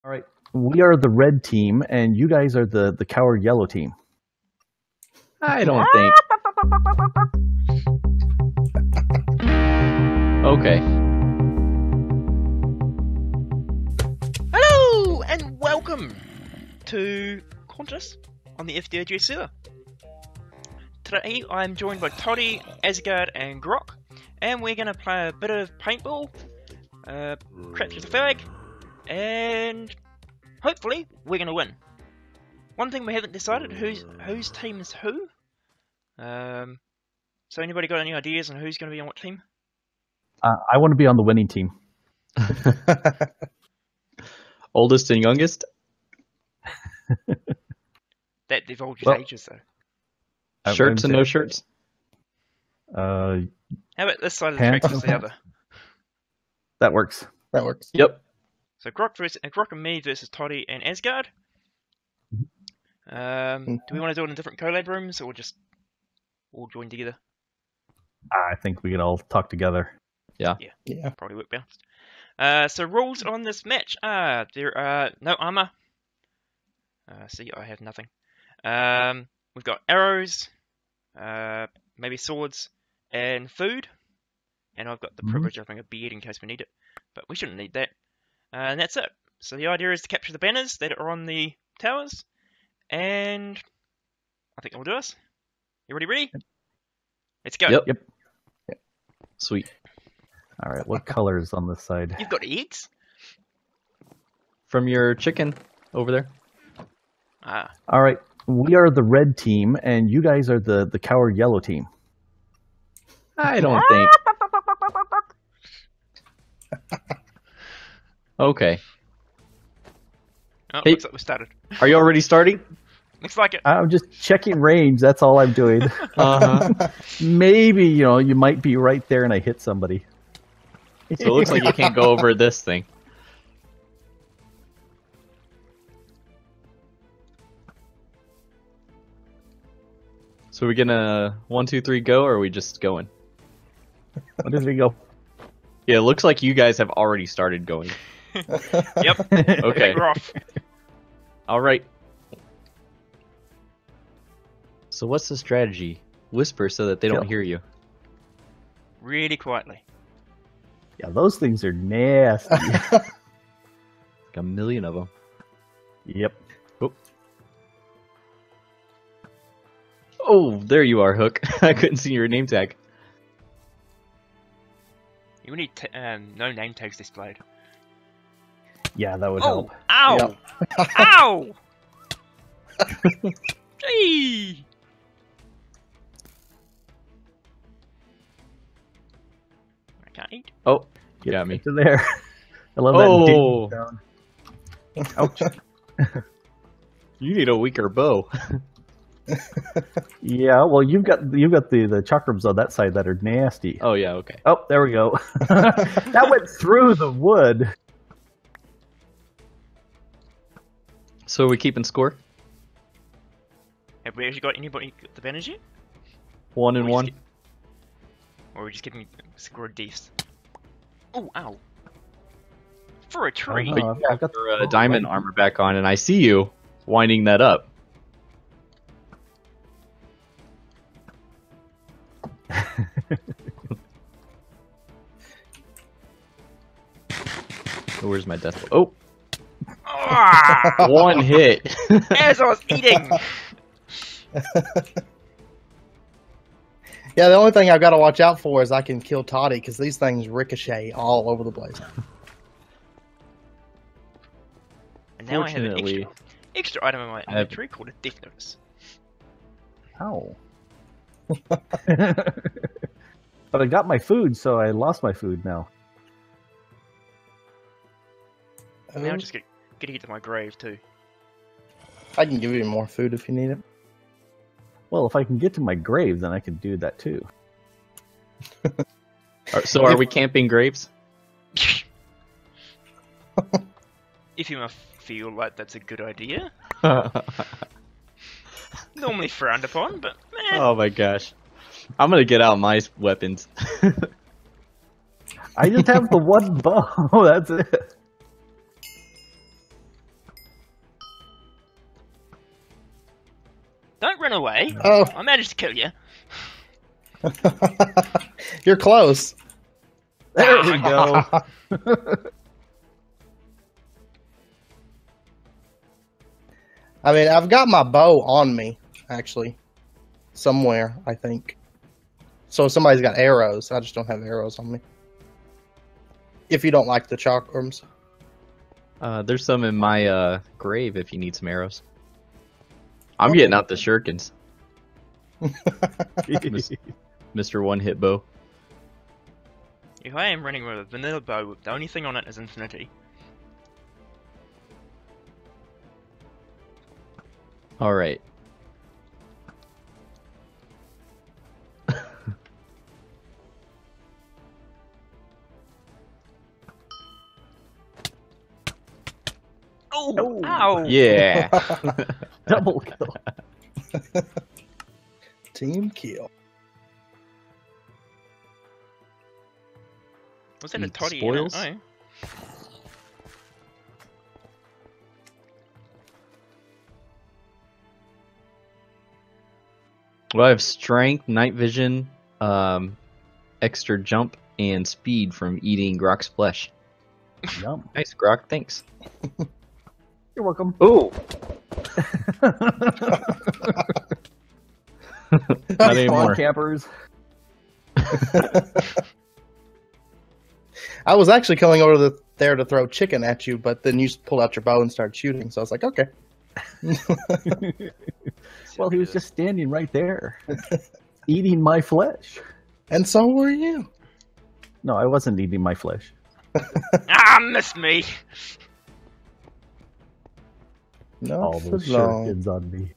All right. We are the red team, and you guys are the coward yellow team. I don't think. Okay. Hello and welcome to Qantas on the FDOG server. Today I'm joined by Toddy, Asgard and Grok, and we're going to play a bit of paintball, capture the flag, and hopefully we're going to win. One thing we haven't decided whose team is who. So anybody got any ideas on who's going to be on what team? I want to be on the winning team. Oldest and youngest? That divulges Well, ages though. Shirts and no shirts? Uh, How about this side of the Pants, track versus the other? that works. That works. Yep. So Grok and me versus Toddy and Asgard. Do we want to do it in different collab rooms or just all join together? I think we could all talk together. Yeah. Probably work best. So rules on this match are there are no armor. See, I have nothing. We've got arrows, maybe swords, and food. And I've got the privilege of having a beard in case we need it, but we shouldn't need that. And that's it. So the idea is to capture the banners that are on the towers, and I think that will do us. Everybody ready? Let's go. Yep. Yep. Sweet. All right. What color is on this side? You've got eggs? From your chicken over there. Ah. All right. We are the red team, and you guys are the coward yellow team. I don't think. Okay. Oh, Hey. looks like we started. Are you already starting? Looks like it. I'm just checking range. That's all I'm doing. Uh-huh. Maybe, you might be right there and I hit somebody. So it looks like you can't go over this thing. So we gonna 1, 2, 3 go, or are we just going? What did we go? Yeah, it looks like you guys have already started going. Yep. Okay. We're off. All right. So what's the strategy? Whisper so that they don't Kill. hear you. Really quietly. Yeah, those things are nasty. Like a million of them. Yep. Oh, there you are, Hook. I couldn't see your name tag. You need no name tags displayed. Yeah, that would Oh! help. Ow! Ow! Gee! I can't eat. Oh, Get got me. to there. I love Oh. that. Ding sound. Ouch. You need a weaker bow. Yeah, well, you've got the chakrams on that side that are nasty. Oh yeah, okay. Oh, there we go. That went through the wood. So are we keeping score? Have we actually got anybody got the banners yet? 1 and We just 1. get- Or are we just getting scored deaths? Oh, ow. For a tree. Oh, I've got Your diamond armor back on, and I see you winding that up. Oh, where's my death? Oh, Ah! one hit. As I was eating! Yeah, the only thing I've got to watch out for is I can kill Toddy because these things ricochet all over the place. And now I have an Fortunately, extra item in my I have- inventory called a death notice. Ow. But I got my food, so I lost my food now. Now just get to get to my grave too. I can give you more food if you need it. Well, if I can get to my grave, then I can do that too. So are we camping graves? If you feel like that's a good idea. Normally frowned upon, but meh. Oh my gosh. I'm gonna get out my weapons. I just have the one bow. That's it. Don't run away. Oh, I managed to kill you. you're close. There we go. I mean, I've got my bow on me, actually. Somewhere, I think. So somebody's got arrows. I just don't have arrows on me. If you don't like the chakrams. There's some in my grave if you need some arrows. I'm getting out the shurikens. Mr. One Hit Bow. If I am running with a vanilla bow, the only thing on it is infinity. Alright. Oh! Ow! Yeah. Double kill. Team kill. Was that a Eat toddy? spoils? Oh. Well, I have strength, night vision, extra jump, and speed from eating Grok's flesh. Yum. Nice, Grok. Thanks. You're welcome. Ooh. Not anymore. Spawn campers. I was actually coming over there to throw chicken at you, but then you pulled out your bow and started shooting, so I was like, okay. Well, he was just standing right there, eating my flesh. And so were you. No, I wasn't eating my flesh. Ah, missed me! No, All for those long. shurikens on me.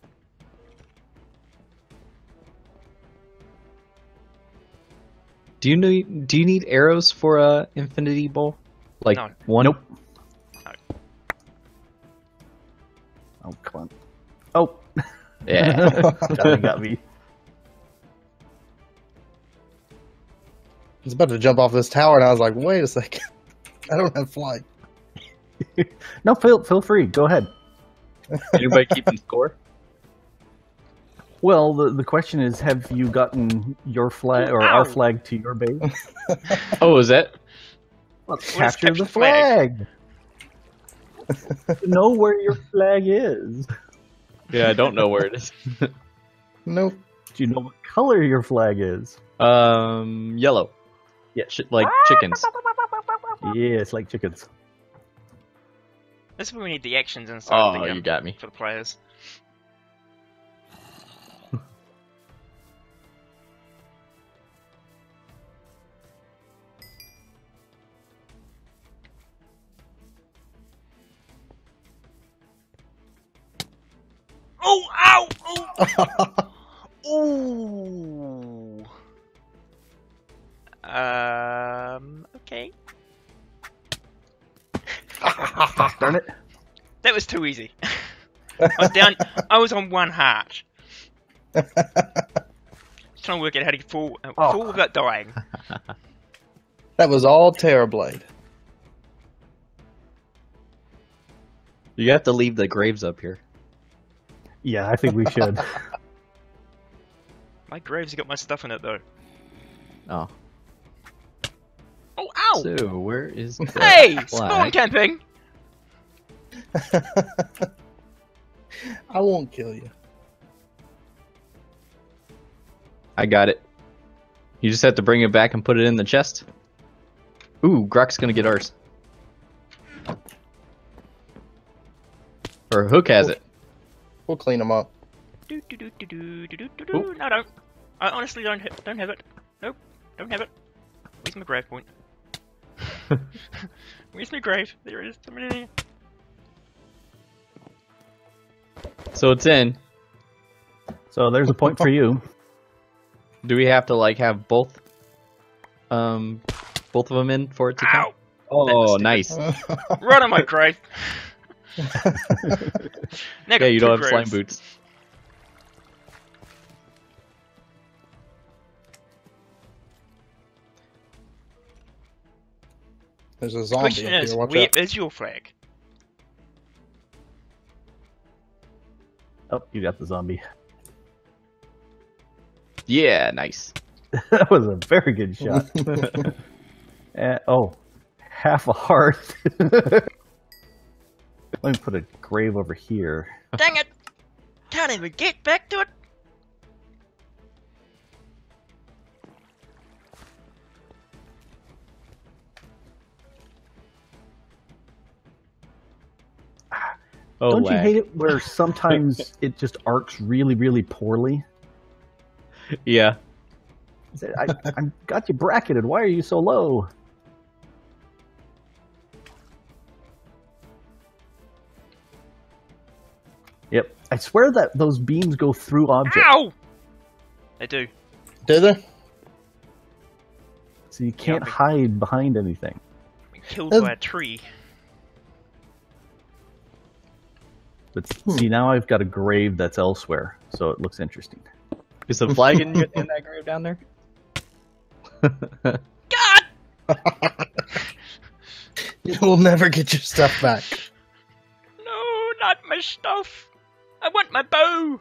Do you need arrows for a infinity bowl? Like No. one? Nope. No. Oh, come on. Oh. Yeah. Got me. I was about to jump off this tower, and I was like, wait a second. I don't have flight. No, feel free. Go ahead. Anybody keeping score? Well, the question is, have you gotten your flag or Ow. our flag to your base? Oh, is that? Let's What is capture the capture flag? flag. Know where your flag is. Yeah, I don't know where it is. Nope. Do you know what color your flag is? Yellow. Yeah. Like chickens. Yeah, it's like chickens. This is when we need the actions inside Oh, the, you got me. for the players. Oh! Ow! Oh! Ooh. Okay. Darn it. That was too easy. I was down. I was on one heart. Trying to work out how to fall without dying. That was all Terrorblade. You have to leave the graves up here. Yeah, I think we should. My grave's got my stuff in it though. Oh. Oh, ow! So, where is the Hey! flag? Spawn camping! I won't kill you. I got it. You just have to bring it back and put it in the chest. Ooh, Grok's gonna get ours. Or Hook has it. We'll clean them up. Do, do, do, do, do, do, do, do, do. No, don't. I honestly don't have it. Nope, don't have it. Where's my grave point? Where's my grave? There it is. Somebody there. So it's in. So there's a point for you. Do we have to like have both of them in for it to count? Ow! Oh, nice. Run on my grave! Now I got Yeah, you don't two have slime graves. boots. There's a zombie Question up is, here. Watch where out. is your flag? Oh, you got the zombie. Yeah, nice. That was a very good shot. Oh, half a heart. Let me put a grave over here. Dang it! Can't even get back to it. Oh, Don't you lag. hate it where sometimes it just arcs really, really poorly? Yeah. I got you bracketed. Why are you so low? Yep. I swear that those beams go through objects. Ow! They do. Do they? So you can't Yeah, hide behind anything. Been killed by a tree. But see, now I've got a grave that's elsewhere, so it looks interesting. Is the flag in that grave down there? God! You will never get your stuff back. No, not my stuff. I want my bow.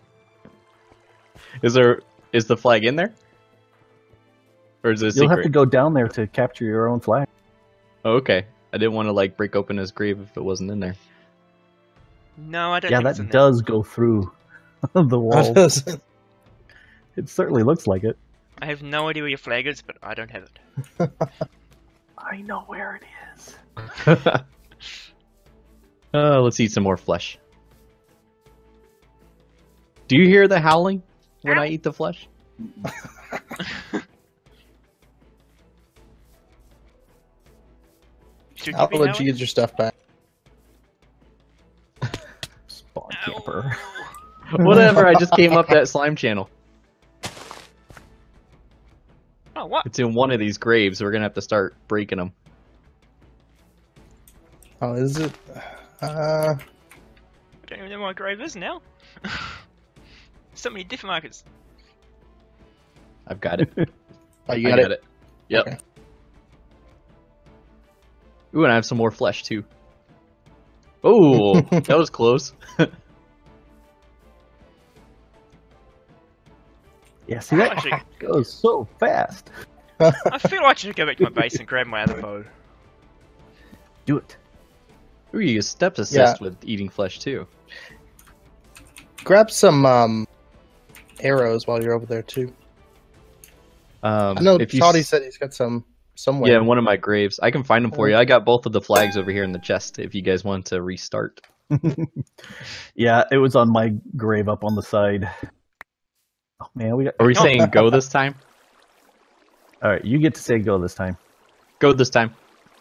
Is the flag in there? Or is it a You'll secret? have to go down there to capture your own flag. Oh, okay. I didn't want to like break open his grave if it wasn't in there. No, I don't Yeah, think it's in that there. does go through the wall. It certainly looks like it. I have no idea where your flag is, but I don't have it. I know where it is. Let's eat some more flesh. Do you hear the howling when I eat the flesh? Should I'll be let you knowing? get your stuff back. Spawn Ow. camper. Whatever, I just came up that slime channel. Oh, what? It's in one of these graves. We're gonna have to start breaking them. Oh, is it? I don't even know where my grave is now. So many different markers. I've got it. Oh, you I got got it. it. Yep. Okay. Ooh, and I have some more flesh too. Oh, that was close. Yeah, see that Actually, goes so fast. I feel like I should go back to my base and grab my other bow. Do it. Ooh, you get steps assist Yeah. with eating flesh too. Grab some arrows while you're over there too. I know if you Toddy said he's got some somewhere. Yeah, in one of my graves. I can find them for you. I got both of the flags over here in the chest if you guys want to restart. Yeah, it was on my grave up on the side. Oh man, we got. Are we saying go this time? All right, you get to say go this time. Go this time.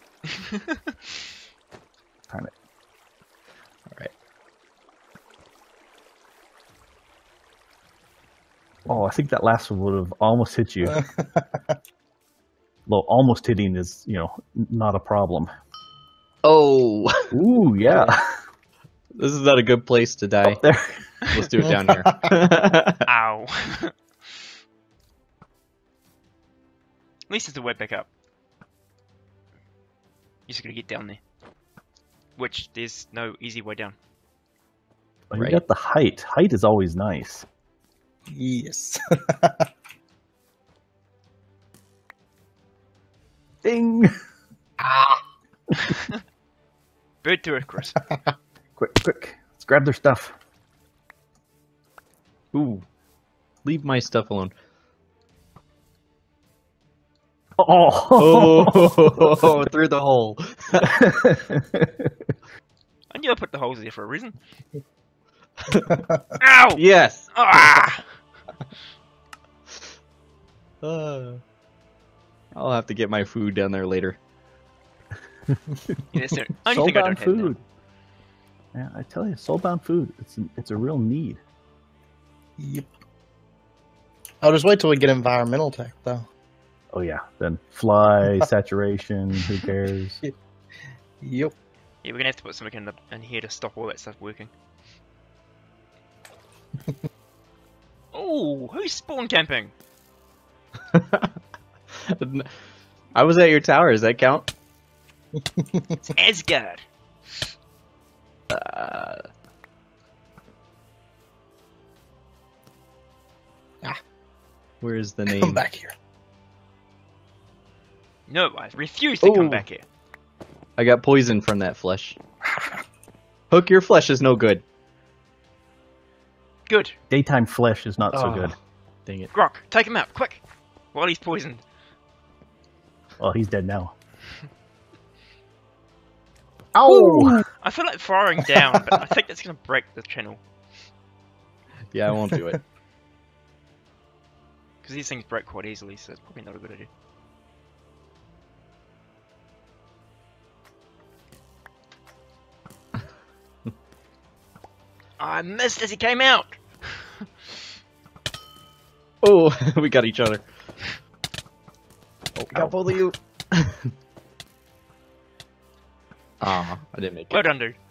Time it. All right. Oh, I think that last one would have almost hit you. Well, almost hitting is, not a problem. Oh, Ooh, yeah. this is not a good place to die. Up there. Let's do it down here. Ow. At least it's a way back up. You just gotta get down there. Which, there's no easy way down. Oh, you Right. got the height. Height is always nice. Yes. Ding! Bird to it, Chris. Quick, quick. Let's grab their stuff. Ooh, leave my stuff alone. Oh! Oh, through the hole. I knew I put the holes there for a reason. Ow! Yes. Ah! I'll have to get my food down there later. Yeah, that's the only thing I don't Soulbound have food. Yeah, I tell you, soulbound food. It's a real need. Yep. I'll just wait till we get environmental tech, though. Oh yeah, then fly saturation. Who cares? Yep. Yeah, we're gonna have to put something in here to stop all that stuff working. Oh, who's spawn camping? I was at your tower. Does that count? It's Asgard. Where is the Come name? back here. No, I refuse to come Ooh. back here. I got poison from that flesh. Hook, your flesh is no good. Good. Daytime flesh is not so Oh, good. Dang it. Grok, take him out, quick! While he's poisoned. Well, he's dead now. Ow! I feel like firing down, but I think that's gonna break the channel. Yeah, I won't do it. Because these things break quite easily, so it's probably not a good idea. I missed as he came out! Oh, we got each other. Oh, Ow. got both of you. Aw, I didn't make Well it. done, dude.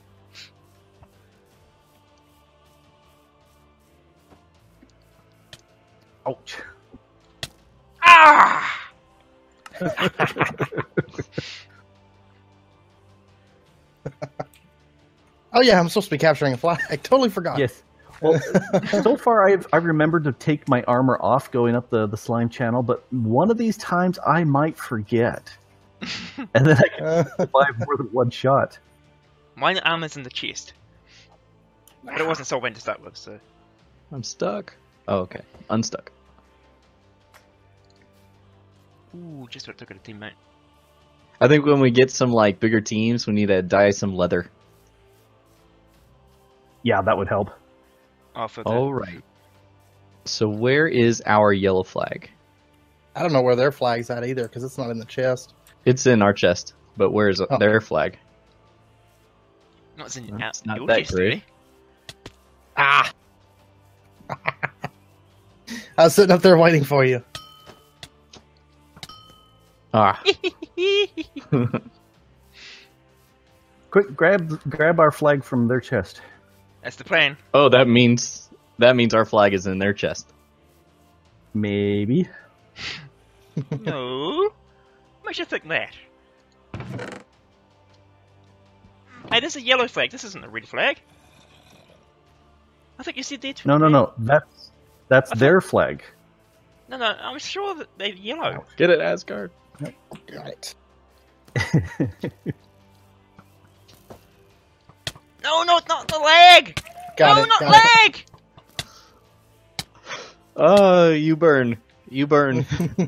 Ouch. Ah! Oh yeah, I'm supposed to be capturing a flag. I totally forgot. Yes. Well, so far I've remembered to take my armor off going up the slime channel, but one of these times I might forget. And then I can survive more than one shot. Mine armor's in the chest. But it wasn't soulbent to start with, so... I'm stuck. Oh, okay. Unstuck. Ooh, just what took it a teammate. I think when we get some like bigger teams, we need to dye some leather. Yeah, that would help. Oh, for the... All right. So where is our yellow flag? I don't know where their flag's at either because it's not in the chest. It's in our chest, but where's Oh. their flag? No, it's in That's not your that chest, great. eh? Ah! I was sitting up there waiting for you. Ah. Quick, grab our flag from their chest. That's the plan. Oh, that means our flag is in their chest. Maybe. No. Makes you think that. Hey, this is a yellow flag. This isn't a red flag. I think you said they're No. That's I their flag. No, I'm sure that they're yellow. Get it, Asgard. Got it. No, not the leg! Got no, it. not got leg! Oh, you burn. You burn.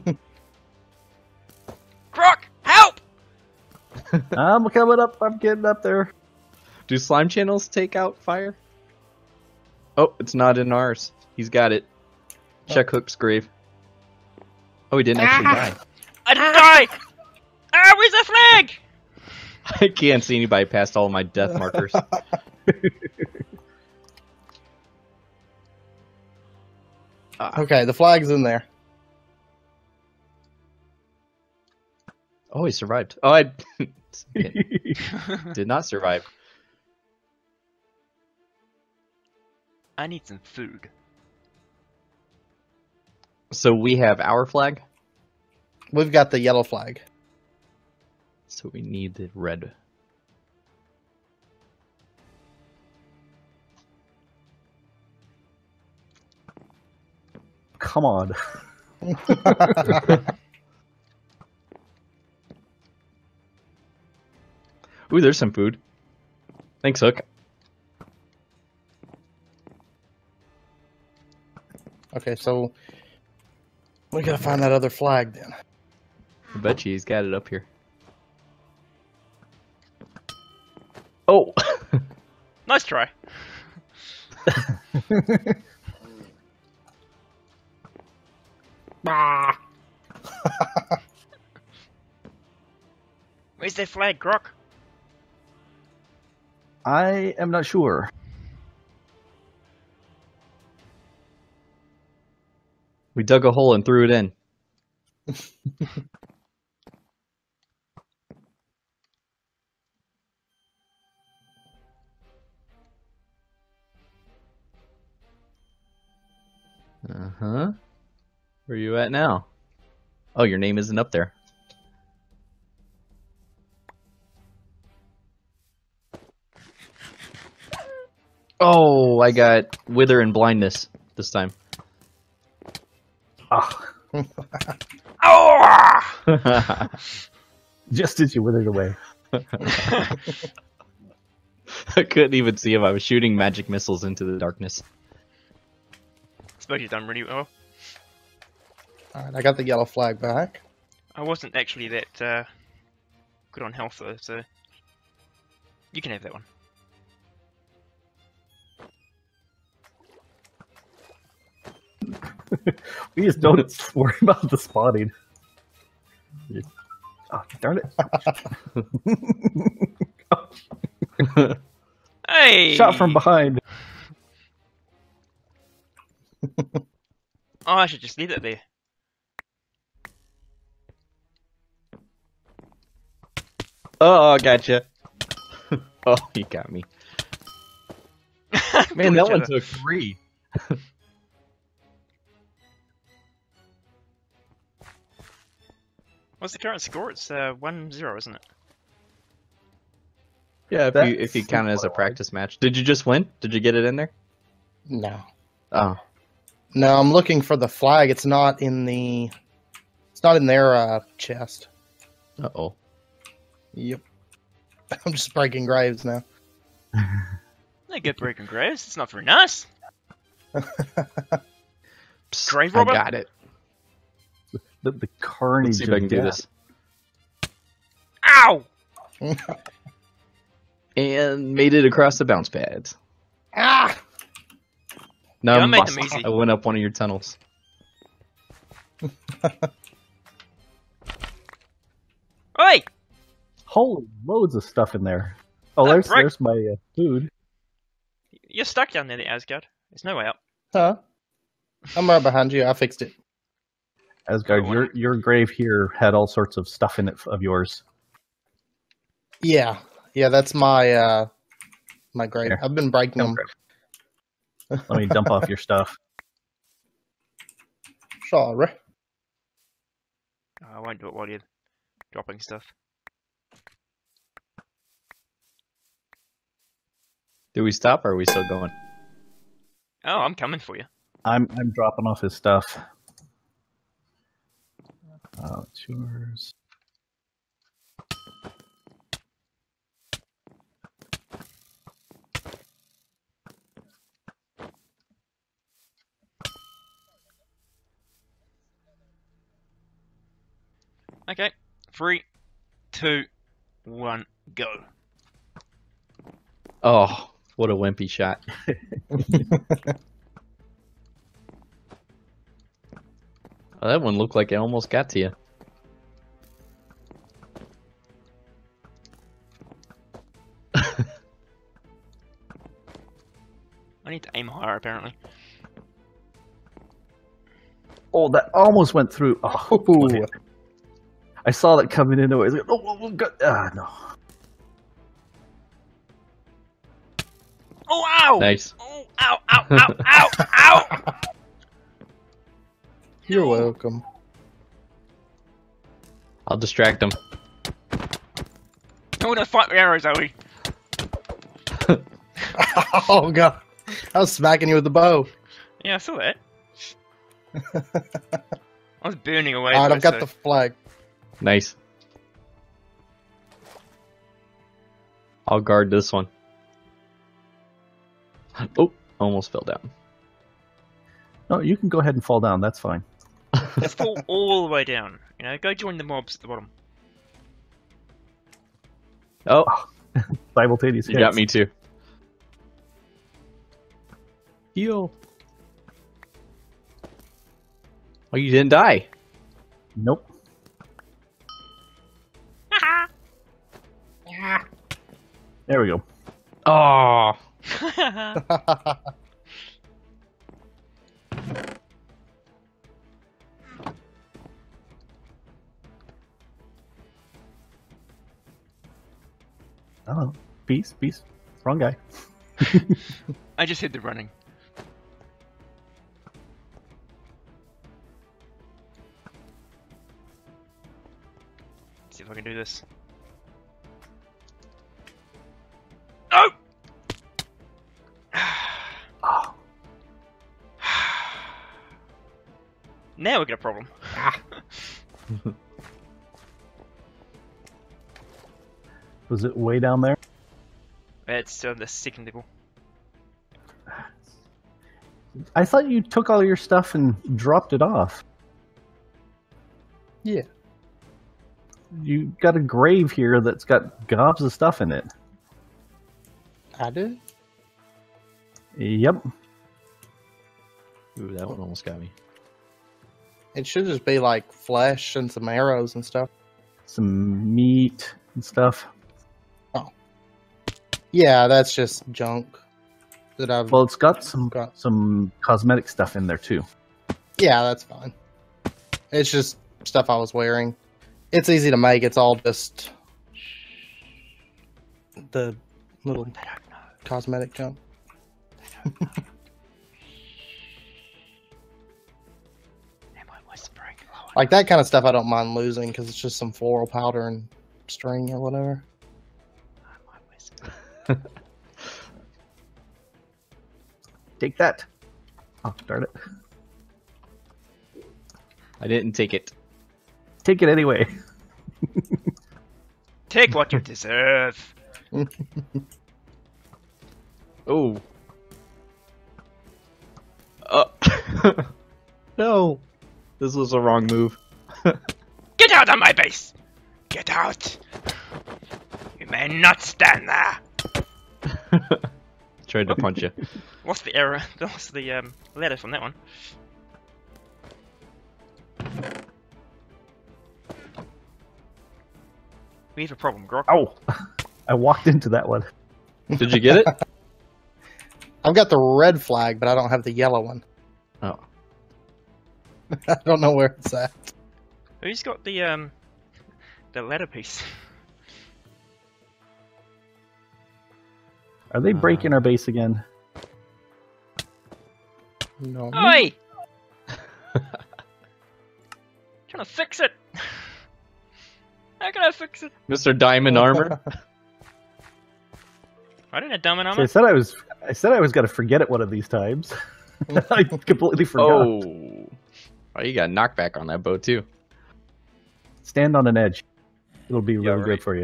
Croc, help! I'm coming up. I'm getting up there. Do slime channels take out fire? Oh, it's not in ours. He's got it. Check Hook's grave. Oh, he didn't actually die. I didn't die! Ah, where's the flag? I can't see anybody past all my death markers. Okay, the flag's in there. Oh, he survived. Oh, I did not survive. I need some food. So we have our flag. We've got the yellow flag. So we need the red. Come on. Ooh, there's some food. Thanks, Hook. Okay, so we gotta find that other flag then. I bet you he's got it up here. Oh! Nice try. Where's their flag, Grok? I am not sure. We dug a hole and threw it in. Uh-huh. Where are you at now? Oh, your name isn't up there. Oh, I got wither and blindness this time. Ah, Oh! Just as you withered away. I couldn't even see him. I was shooting magic missiles into the darkness. Suppose you've done really well. Alright, I got the yellow flag back. I wasn't actually that good on health though, so you can have that one. We just don't worry about the spotting. Oh, darn it. Hey! Shot from behind. Oh, I should just leave it there. Oh, gotcha. Oh, you got me. Man, that one took 3. What's the current score? It's 1-0, isn't it? Yeah, That if you count it as a seems practice match. Did you just win? Did you get it in there? No. Oh. No, I'm looking for the flag. It's not in the. It's not in their chest. Uh-oh. Yep. I'm just breaking graves now. They get breaking graves. It's not very nice. Psst, Grave I robber? got it. The carnage. Let's see if I can do of this. Ow! And made it across the bounce pads. Ah! No, Yeah, I made them easy. I went up one of your tunnels. Oi! Holy loads of stuff in there. Oh, Ah, there's right. there's my food. You're stuck down there, the Asgard. There's no way out. Huh? I'm right behind you. I fixed it. Asgard, Oh, your grave here had all sorts of stuff in it of yours. Yeah. Yeah, that's my my grave. Here. I've been breaking them. Let me dump off your stuff. Sorry. I won't do it while you're dropping stuff. Do we stop or are we still going? Oh, I'm coming for you. I'm dropping off his stuff. Oh, it's yours. Okay. 3, 2, 1, go. Oh, what a wimpy shot. Oh, that one looked like it almost got to you. I need to aim higher, apparently. Oh, that almost went through. Oh, Ooh. I saw that coming in. I was like, oh, God. No. Oh, ow! Nice. Oh, ow, ow, ow, ow, ow! You're welcome. I'll distract him. Oh, no, fight with arrows, are we? Oh god. I was smacking you with the bow. Yeah, I saw that. I was burning away. Alright, though, I've got so- the flag. Nice. I'll guard this one. Oh, almost fell down. No, you can go ahead and fall down. That's fine. Let's fall all the way down. You know, go join the mobs at the bottom. Oh, Simultaneous you hits. got me too. Heal. Oh, you didn't die. Nope. There we go. Oh, Oh, peace. Wrong guy. I just hit the running. See if I can do this. Oh! Oh, Now we got a problem. Was it way down there? It's the second level. I thought you took all your stuff and dropped it off. Yeah. You got a grave here that's got gobs of stuff in it. I do? Yep. Ooh, that one almost got me. It should just be like flesh and some arrows and stuff. Some meat and stuff. Yeah, that's just junk that I've Well, it's got some got. cosmetic stuff in there too. Yeah, that's fine. It's just stuff I was wearing. It's easy to make. It's all just the little cosmetic junk. Am I whispering? Like that kind of stuff I don't mind losing because it's just some floral powder and string or whatever. Take that. Oh, darn it. I didn't take it. Take it anyway. Take what you deserve. Oh. No. This was a wrong move. Get out of my base! Get out! You may not stand there! Tried to punch you. What's the error? What's the letter from that one? We have a problem, Grok. Ow! I walked into that one. Did you get it? I've got the red flag, but I don't have the yellow one. Oh. I don't know where it's at. Who's got the letter piece? Are they breaking our base again? No. Oi! Trying to fix it. How can I fix it? Mr. Diamond Armor? I don't know, diamond See, armor. I said I was gonna forget it one of these times. I completely forgot. Oh. Oh, you got knockback on that bow too. Stand on an edge. It'll be really right. good for you.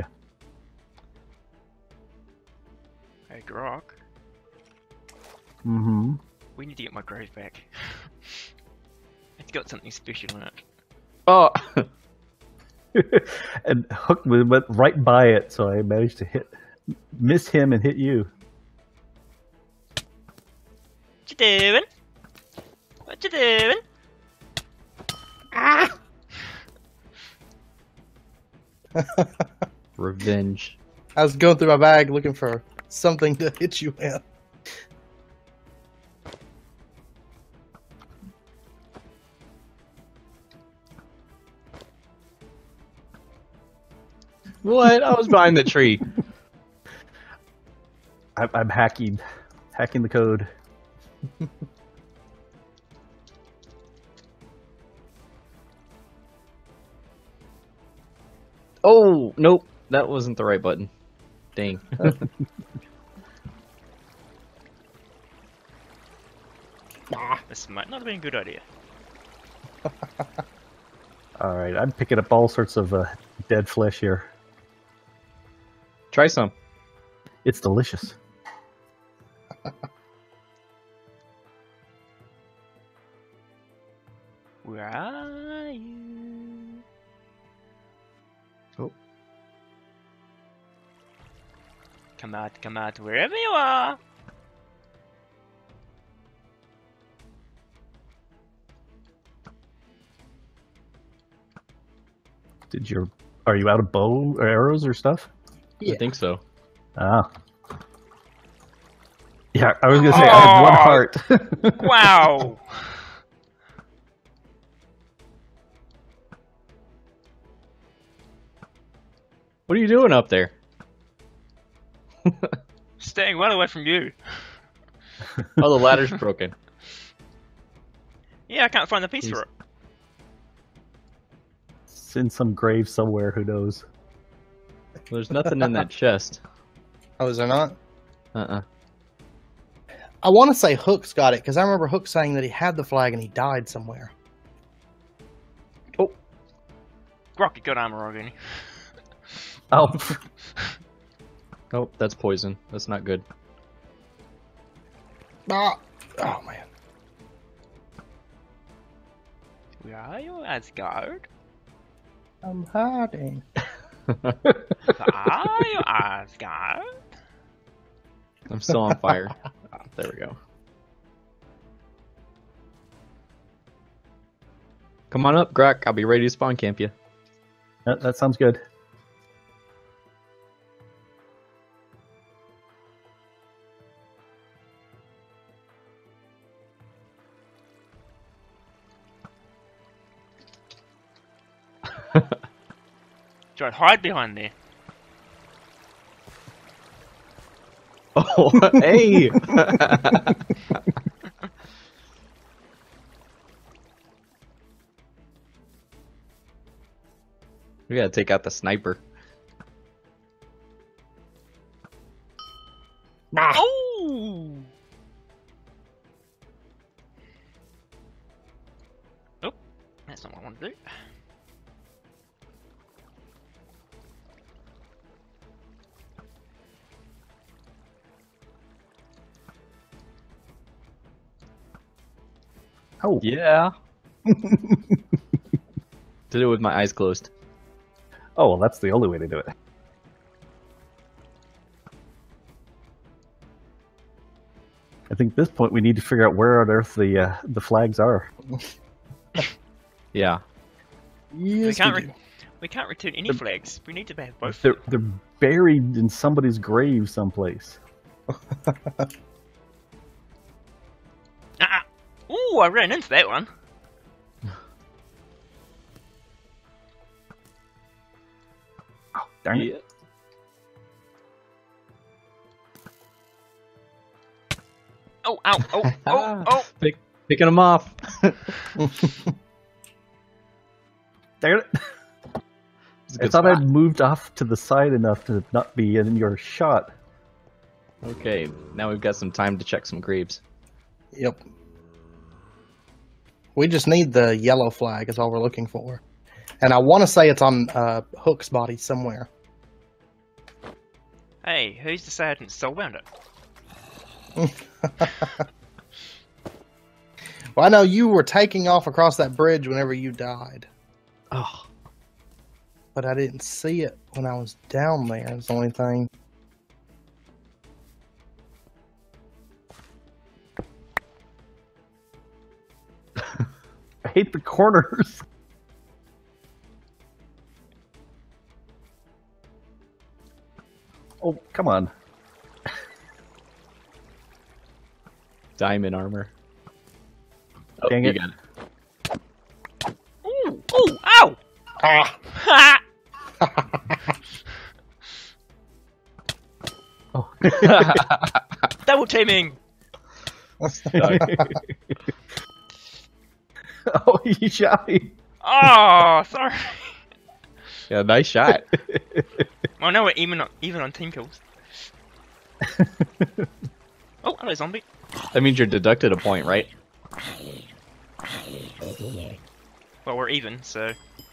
Hey, Grok. Mm-hmm. We need to get my grave back. It's got something special in it. Oh. And Hook went right by it, so I managed to miss him and hit you. What you doing? What you doing? Ah! Revenge. I was going through my bag looking for something to hit you with. What? I was behind the tree. I'm hacking the code. Oh, nope. That wasn't the right button. Dang. This might not have been a good idea. All right, I'm picking up all sorts of dead flesh here. Try some. It's delicious. Where are you? Oh. Come out, wherever you are. Are you out of bow or arrows or stuff? Yeah. I think so. Ah. Yeah, I was gonna say I have one Oh. heart. Wow! What are you doing up there? Staying well away from you. Oh, the ladder's broken. Yeah, I can't find the piece for it. It's in some grave somewhere. Who knows? There's nothing in that chest. Oh, is there not? Uh-uh. I want to say Hook's got it because I remember Hook saying that he had the flag and he died somewhere. Rocket got armor already. Oh, Oh, that's poison. That's not good. Ah. Oh man. Where are you, Asgard? I'm hiding. Where are you, Asgard? I'm still on fire. Ah, there we go. Come on up, Grok. I'll be ready to spawn camp you. that sounds good. Try to hide behind there. Oh, hey! We gotta take out the sniper. Oh! Nope, that's not what I want to do. Oh, Yeah. Did it with my eyes closed. oh, well, that's the only way to do it. I think at this point we need to figure out where on earth the flags are. Yeah. Yes, We can't return any flags. We need to have both. They're buried in somebody's grave someplace. Ah! Ooh, I ran into that one. Oh, darn it. Oh, ow, oh, oh, oh! Picking them off. Darn it. It's a I good thought spot. I'd moved off to the side enough to not be in your shot. Okay, now we've got some time to check some graves. Yep. We just need the yellow flag is all we're looking for. And I want to say it's on Hook's body somewhere. Hey, who's decided it's soulbound it? Well, I know you were taking off across that bridge whenever you died. Oh, But I didn't see it when I was down there. It's the only thing. I hate the corners. Oh, come on. diamond armor. Oh, Dang you it. got it. Ooh, ooh, ow! Ah! Ha! Oh. Double teaming! Oh, you shot me. Oh, sorry. Yeah, nice shot. Well, no, we're even on team kills. Oh, hello, zombie. That means you're deducted a point, right? Well, we're even, so.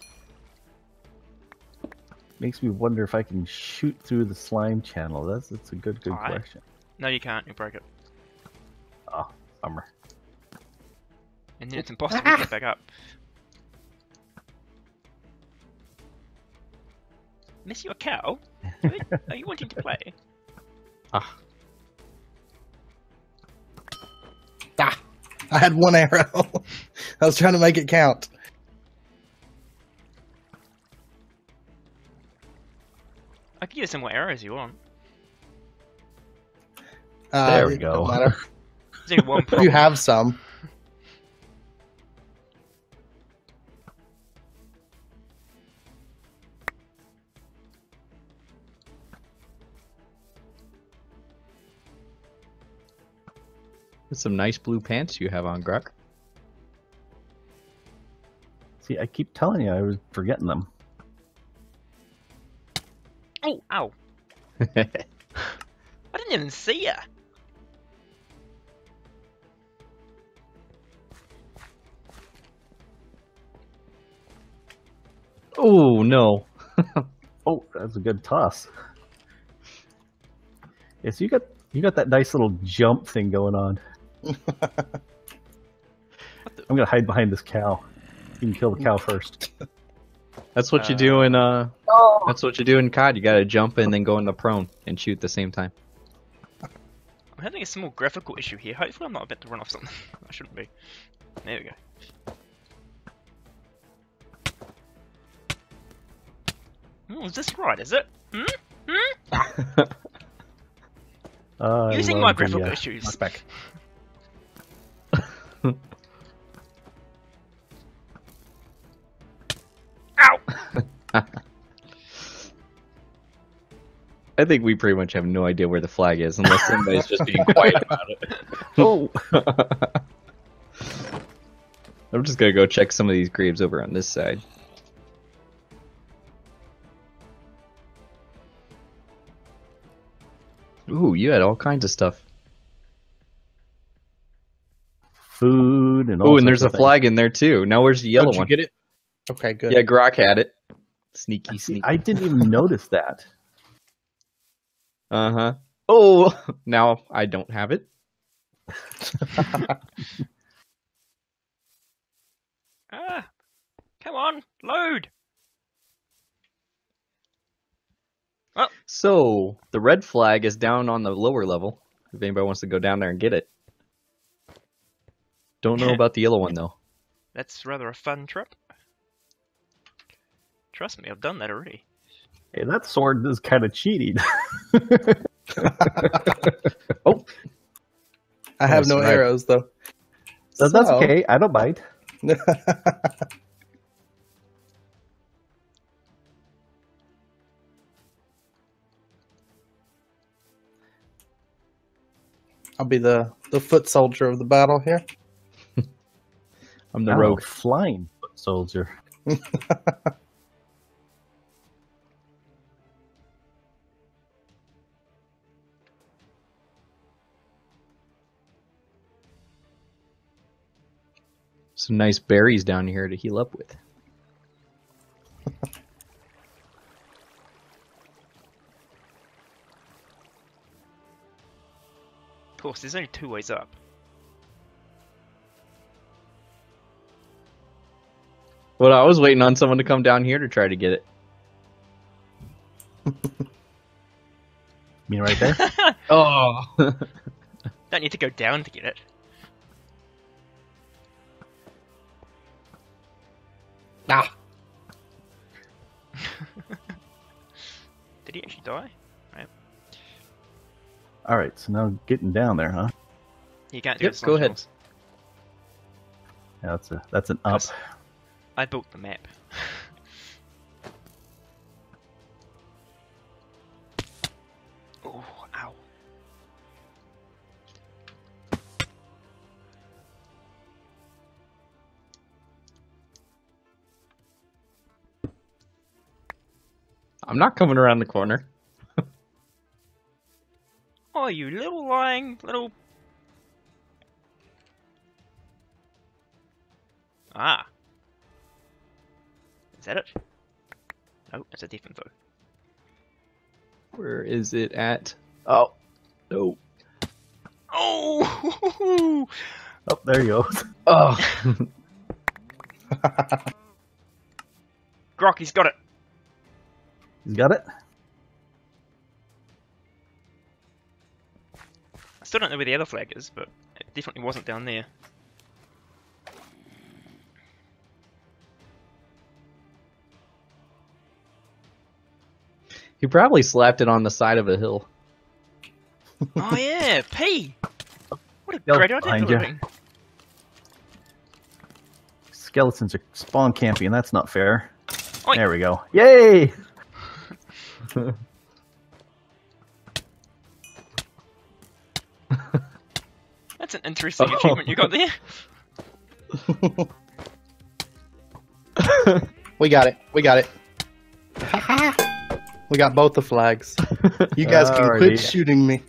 Makes me wonder if I can shoot through the slime channel. That's a good Alright. question. No, you can't. You broke it. Oh, bummer. And then it's impossible to get back up. Miss you a cow? Are you wanting to play? Ah, Ah, I had one arrow. I was trying to make it count. I can give you some more arrows you want. There we It don't go. matter. There's only one You problem. have some. that's some nice blue pants you have on, Grok. See, I keep telling you I was forgetting them. Oh, ow. I didn't even see ya. Oh no! Oh, that's a good toss. Yes, you got that nice little jump thing going on. I'm gonna hide behind this cow. You can kill the cow first. That's what you do in That's what you do in COD. You gotta jump and then go into prone and shoot at the same time. I'm having a small graphical issue here. Hopefully I'm not about to run off something. I shouldn't be. There we go. Oh, is this right, is it? Using my graphical issues. Knockback. Ow! I think we pretty much have no idea where the flag is unless somebody's just being quiet about it. Oh! I'm just gonna go check some of these graves over on this side. Ooh, you had all kinds of stuff. Food and all Oh, and there's a sorts of flag in there too. Now where's the yellow Did you one? get it? Okay, good. Yeah, Grok had it. Sneaky, things. See, sneaky. I didn't even notice that. Uh-huh. Oh, now I don't have it. Ah! Come on, load! So, the red flag is down on the lower level. If anybody wants to go down there and get it. Don't know about the yellow one, though. That's rather a fun trip. Trust me, I've done that already. Hey, that sword is kind of cheating. Oh! I have no That's right. arrows though. That's okay. I don't mind. I'll be the foot soldier of the battle here. I'm the Oh, rogue. flying foot soldier. Some nice berries down here to heal up with. Of course, there's only two ways up. Well, I was waiting on someone to come down here to try to get it. You mean right there? Oh! Don't need to go down to get it. Ah, Did he actually die? All right, so now getting down there, huh? You can't do Yep, it. go ahead. Yeah, that's an up. I built the map. Oh, ow. I'm not coming around the corner. Oh, you little lying little... Ah. Is that it? No, it's a deep info. Where is it at? Oh, no. Oh! Oh, there he goes. Oh. Grocky's got it. He's got it. I still don't know where the other flag is, but it definitely wasn't down there. He probably slapped it on the side of a hill. Oh yeah, P! What a Yep, great idea behind for you. living. Skeletons are spawn camping. That's not fair. Oi. There we go. Yay! That's an interesting achievement you got there. we got it. We got it. We got both the flags. You guys can Alrighty. quit shooting me.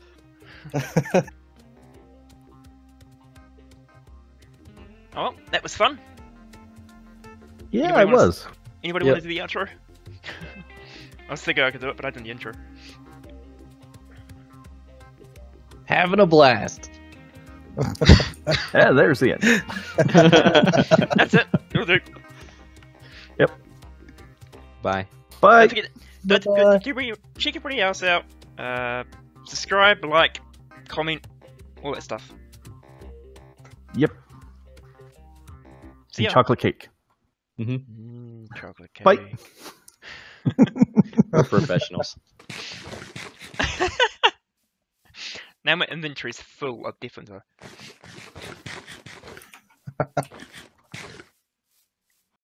Oh, well, that was fun. Yeah, Anybody it wanna- was. Anybody want to do the outro? I was thinking I could do it, but I did the intro. Having a blast. Yeah, there's the end. That's it. It'll do. Bye. Bye. Don't forget, check everybody else out. Subscribe, like, comment, all that stuff. Yep. See ya. Chocolate cake. Chocolate cake. Bye. We're professionals. Now my inventory's full of different.